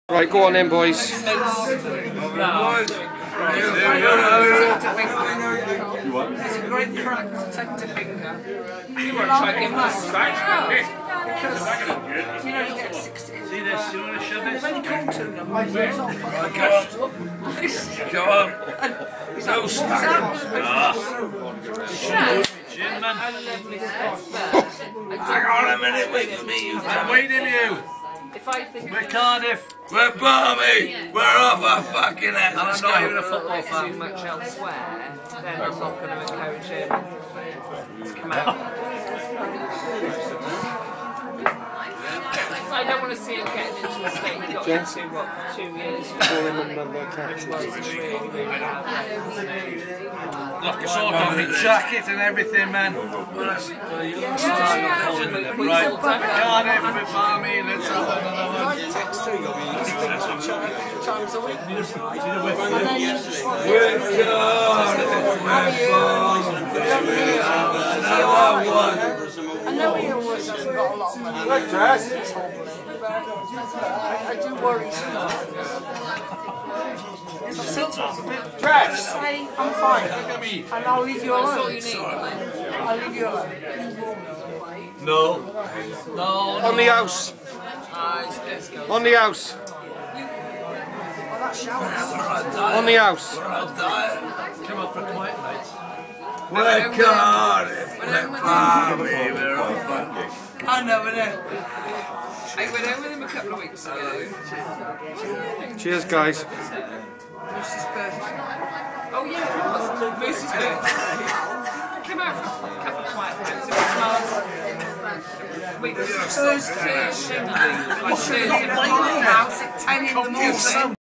Right, go on then, boys. He's a great crack to take to finger. You won't try to give him a scratch, because you know you get 60. See this? You want to shove They've only called to them. Go on. No smacking. Chin, man. Hang on a minute with me. I'm waiting you. We're Cardiff. We're Barmy. We're off our fucking head. And I'm not even a football fan. Too much elsewhere, then I'm not going to encourage him to come out. I don't want to see him getting into the state he got into, what, 2 years? Look, it's all got my jacket and everything, man. Right. Cardiff with Barmy. Let's have another one. I text to you. I speak to each other 2 times a week. And then you just want to I know he always hasn't got a lot of money. I do worry sometimes. Just say I'm fine, and I'll leave you alone. I'll leave you alone. No. On the house. On the house. Oh, that shower. On the house. Come up for a quiet night. We're Cardiff. We're Barmy. We're off fucking. I know, I know. I went over them a couple of weeks ago. Cheers, guys. Lucy's birthday. Oh yeah, it was. Lucy's birthday. Came out for a couple of quiet nights. It was last week. Thursday. Thursday. House at 10 in the morning.